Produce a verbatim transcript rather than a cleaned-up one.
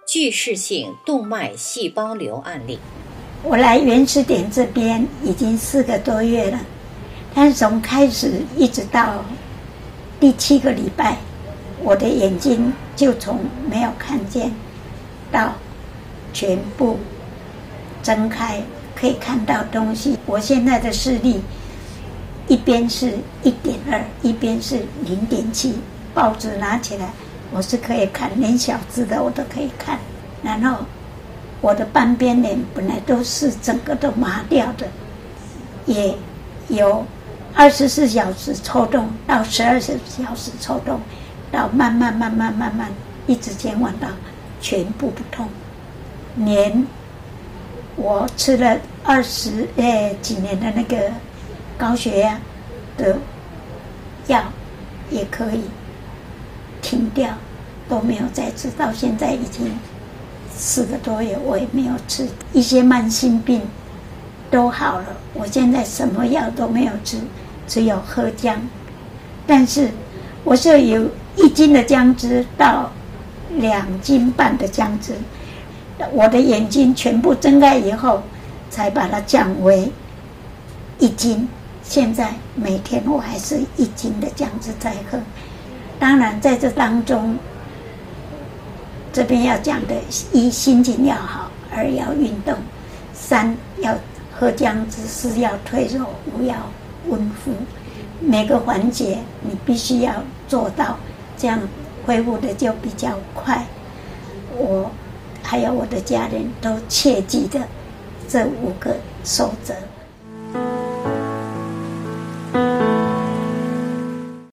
巨噬性动脉细胞瘤案例。 我来原始点这边已经四个多月了，但是从开始一直到第七个礼拜，我的眼睛就从没有看见到全部睁开，可以看到东西。我现在的视力一边是 一点二， 一边是 零点七， 报纸拿起来我是可以看，连小字的我都可以看。然后我的半边脸本来都是整个都麻掉的，也有二十四小时抽动到十二小时抽动，到慢慢慢慢慢慢一直前往到全部不痛。连我吃了二十呃几年的那个高血压的药也可以停掉，都没有再吃，到现在已经四个多月，我也没有吃。一些慢性病都好了，我现在什么药都没有吃，只有喝姜。但是我是有一斤的姜汁到两斤半的姜汁，我的眼睛全部睁开以后才把它降为一斤。现在每天我还是一斤的姜汁在喝。当然在这当中，这边要讲的，一心情要好，二要运动，三要喝姜汁，四要退肉，五要温敷。每个环节你必须要做到，这样恢复的就比较快。我还有我的家人都切记的这五个守则。